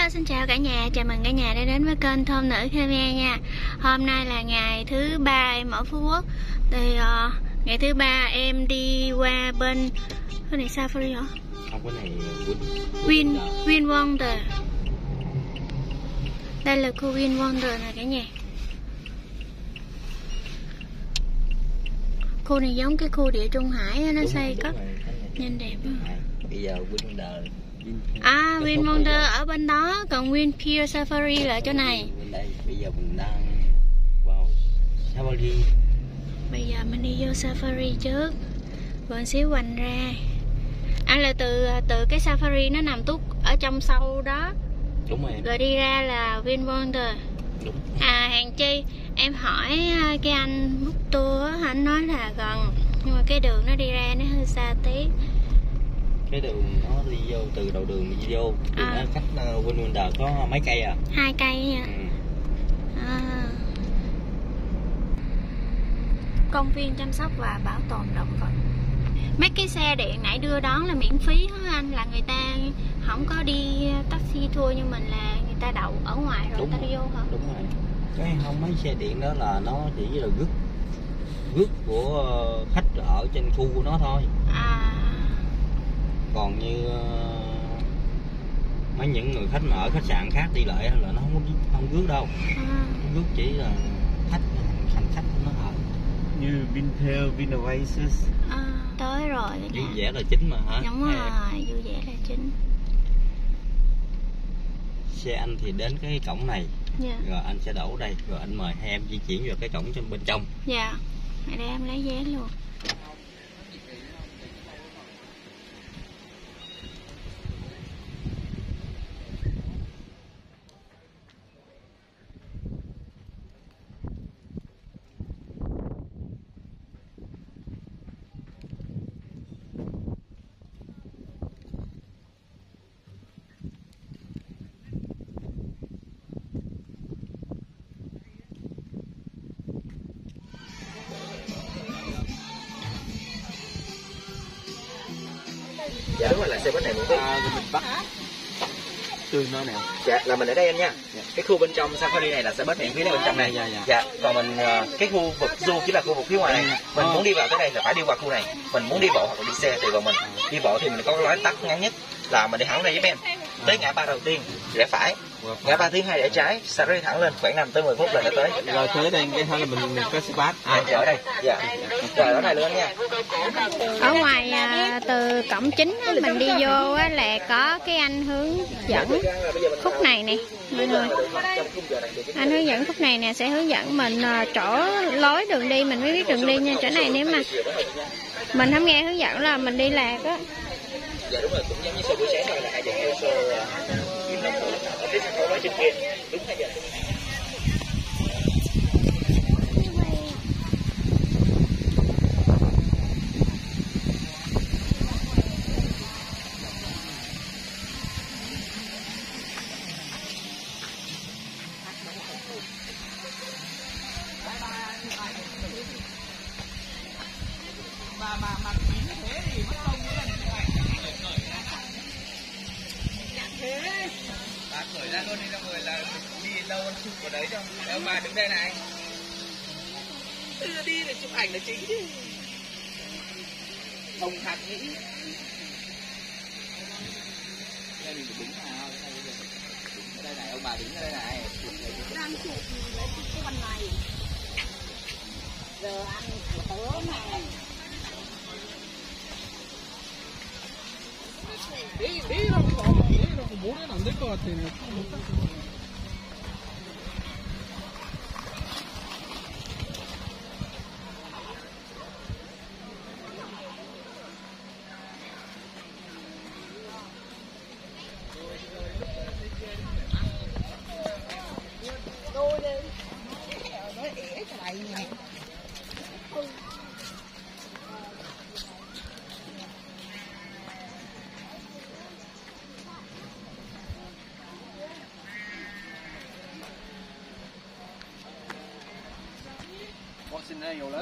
Hello, xin chào cả nhà, chào mừng cả nhà đã đến với kênh Thơm Nữ Khmer nha. Hôm nay là ngày thứ ba em ở Phú Quốc. Thì ngày thứ ba em đi qua bên cái này Safari hả? Không, cái này Win Wonder. Đây là khu Win Wonder nè cả nhà. Khu này giống cái khu địa Trung Hải đó, nó xây cất nhìn đẹp đó. Bây giờ Win Win Wonder ở bên đó, còn Win Pier Safari là ở chỗ này. đây, bây giờ mình đang vào Safari. Bây giờ mình đi vô Safari trước, rồi xíu quanh ra. Là từ cái Safari nó nằm tút ở trong sâu đó. Đúng rồi. Rồi đi ra là Win Wonder. Đúng. Hèn chi em hỏi cái anh book tour, anh nói là gần, nhưng mà cái đường nó đi ra nó hơi xa tí. Cái đường nó đi vô từ đầu đường đi vô thì nó cách Win Wonder có mấy cây à? 2 cây nha. Công viên chăm sóc và bảo tồn động vật. Mấy cái xe điện nãy đưa đón là miễn phí hả anh? Là người ta không có đi taxi tour như mình, là người ta đậu ở ngoài rồi người ta đi vô hả? Đúng rồi. Cái không, mấy xe điện đó là nó chỉ là rước của khách ở trên khu của nó thôi. Còn như mấy những người khách mà ở khách sạn khác đi lại là nó không rước đâu. Nó rước chỉ là hành khách nó ở. Như Vinpearl, Vinoasis. Tới rồi. Vui vẻ là chính mà hả? Đúng rồi, vui vẻ là chính. Xe anh thì đến cái cổng này, rồi anh sẽ đổ đây, rồi anh mời hai em di chuyển vào cái cổng bên trong. Dạ, để em lấy vé luôn. Dạ đúng rồi, là xe buýt này miễn phí. Mình bắt từ nơi nào? Dạ là mình ở đây anh nha. Cái khu bên trong Safari này là xe buýt miễn phí ở bên trong này. Dạ. Còn mình cái khu vực zoo chỉ là khu vực phía ngoài này. Mình muốn đi vào tới đây là phải đi qua khu này. Mình muốn đi bộ hoặc là đi xe tùy vào mình. Đi bộ thì mình có lối tắt ngắn nhất là mình đi thẳng đây giúp em. Tới ngã ba đầu tiên rẽ phải, ngã ba thứ hai rẽ trái, sau đó đi thẳng lên khoảng 5 tới 10 phút là đã tới. Rồi tới đây cái thôi là mình có spot. Dạ ở đây. Dạ. Rồi ở đây luôn nha. Ở ngoài từ cổng chính á, mình đi vô á, là có cái anh hướng dẫn khúc này nè mọi người. Anh hướng dẫn khúc này nè sẽ hướng dẫn mình chỗ lối đường đi, mình mới biết đường đi nha. Chỗ này nếu mà mình không nghe hướng dẫn là mình đi lạc á. Dạ đúng rồi, cũng giống như xe buổi sáng thôi, là 2 giờ kêu xe kim đồng hồ ở phía sau đó trên kia, đúng 2 giờ. Khởi ra luôn đi ra người là đi đâu ăn chụp ở đấy cho ông bà đứng đây này. Đi để chụp ảnh là chính chứ. Ông thật nghĩ. Đây mình đứng nào? Ở đây này, ông bà đứng ở đây này. Đang chụp lấy cái con này. Giờ ăn của tớ này. 모래는 안 될 것 같아. What's in there, Yola?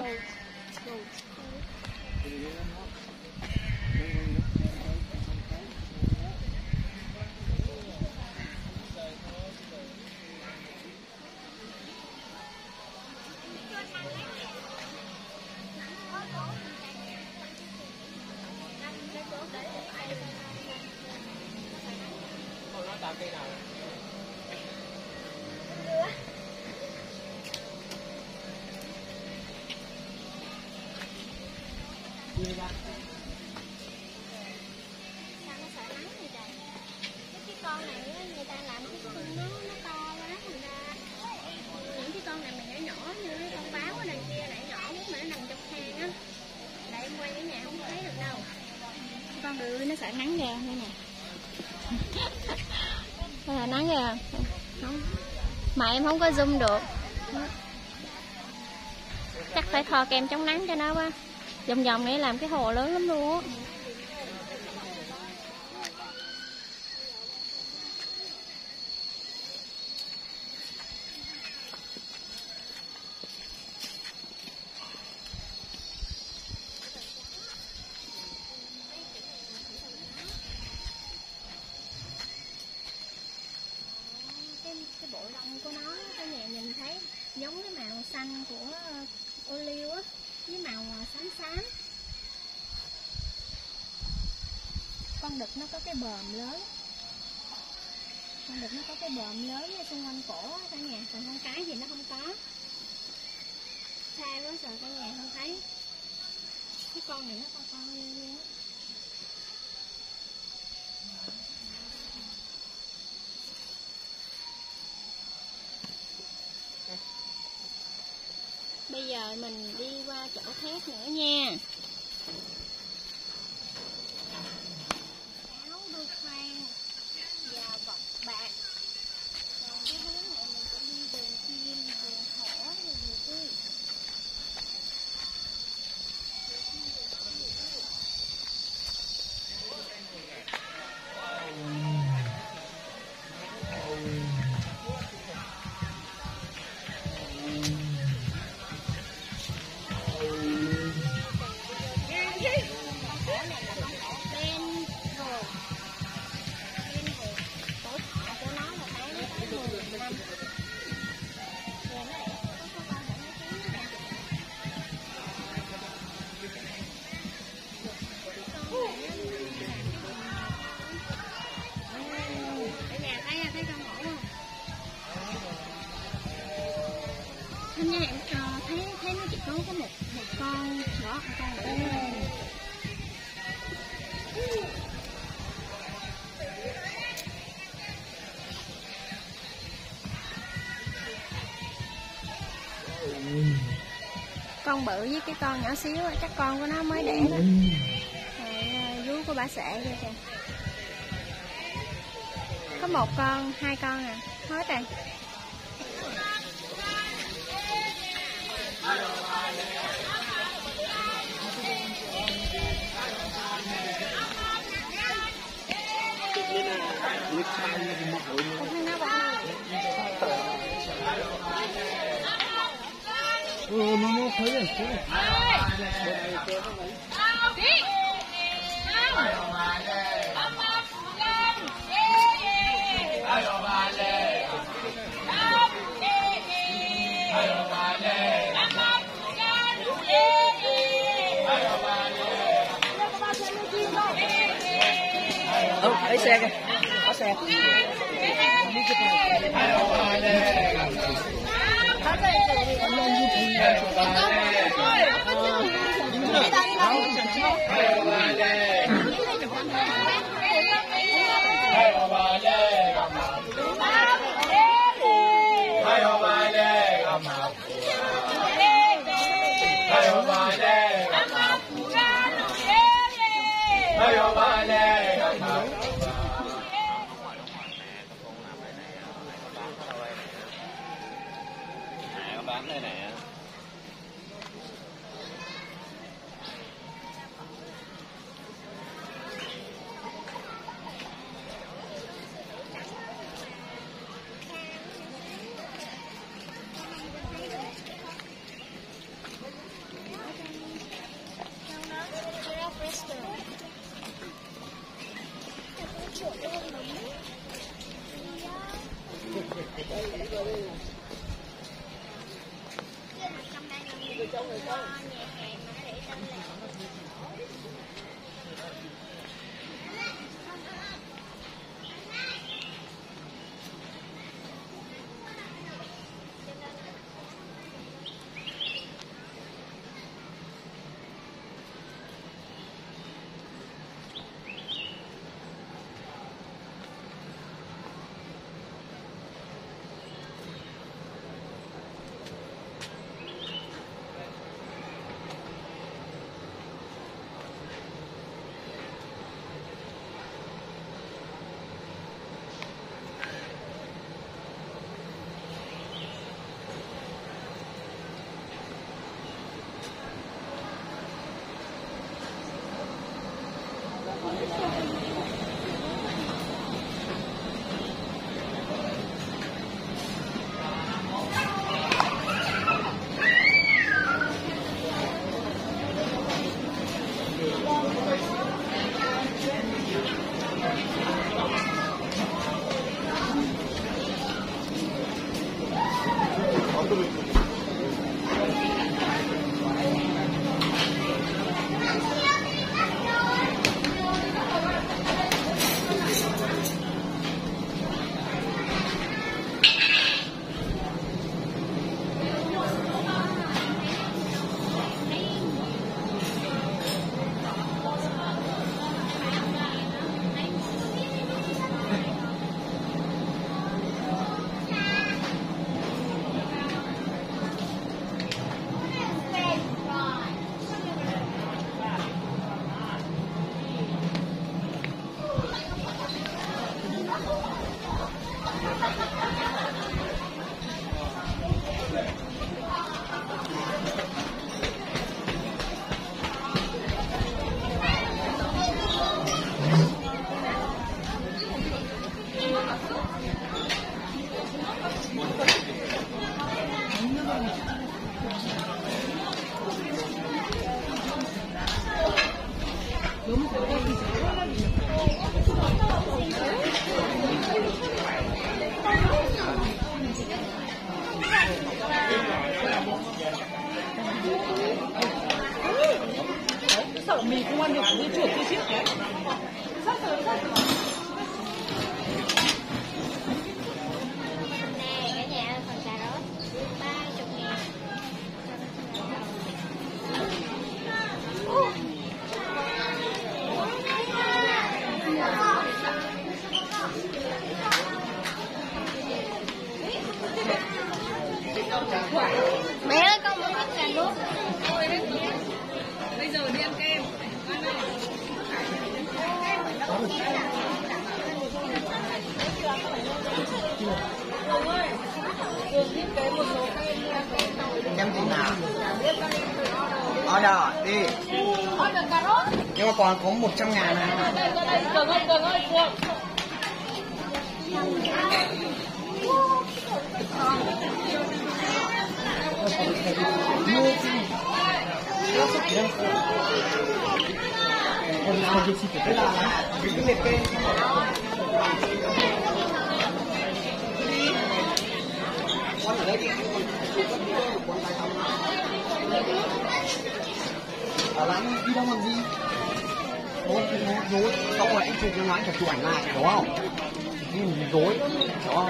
nó sợ nắng vậy trời? Cái con này người ta làm cái khung nó to quá thành ra những cái con này mà nhỏ nhỏ như cái con báo ở đằng kia nãy nhỏ muốn mà nó nằm trong hang á, tại em quay ở nhà không thấy được đâu. Con đười nó sợ nắng ra nữa nè. Sợ nắng ra không, mà em không có zoom được, chắc phải thoa kem chống nắng cho nó quá. Vòng vòng này làm cái hồ lớn lắm luôn á. Cái bộ lông của nó cả nhà nhìn thấy giống cái màu xanh của ô liu á, với màu xám xám. Con đực nó có cái bờm lớn, con đực nó có cái bờm lớn ở xung quanh cổ á cả nhà, còn con cái thì nó không có. Xa quá sợ cả nhà không thấy. Cái con này nó con như á. Bây giờ mình đi qua chỗ khác nữa nha. Áo đôi khoan và vật bạc. Còn cái hướng này mình sẽ đi vườn chim, vườn thỏ và vườn tươi. Thấy nó chỉ có một con đó, con nữa. Con bự với cái con nhỏ xíu, chắc con của nó mới đẻ đó. Rồi vú của bà sệ kia kìa. Có một con, hai con à, hết rồi. nó thấy rồi. Lấy xe kìa, có xe. Bán đây nè. Sợ mì không ăn được dưa chuột dưa xiếc đấy. Nè, cả nhà phần cà rốt 30.000. Mẹ ơi, con muốn ăn cà nước. Bây giờ đi ăn kem. Em gì nào? Order đi. Order cà rốt. Nhưng mà còn có 100.000 này. Cường ơi, Cường. Anh đi đâu làm gì? Dối, xong rồi anh chụp cho nó, anh phải chụp ảnh lại, đúng không? Dối, hiểu không?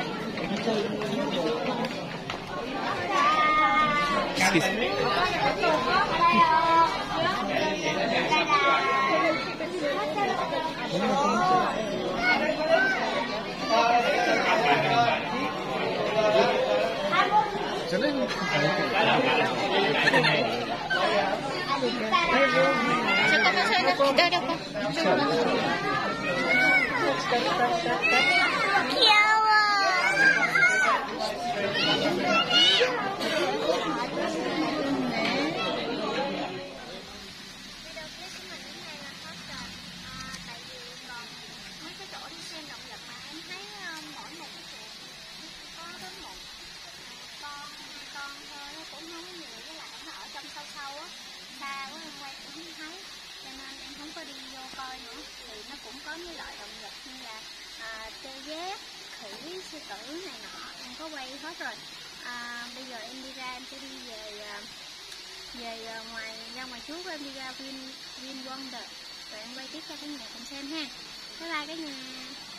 Như loại động vật như là tê giác, khỉ, sư tử này nọ em có quay hết rồi. Bây giờ em đi ra, em sẽ đi về ra ngoài trước, em đi ra Vin Wonder rồi em quay tiếp cho cả nhà cùng xem ha. Bye bye cả nhà.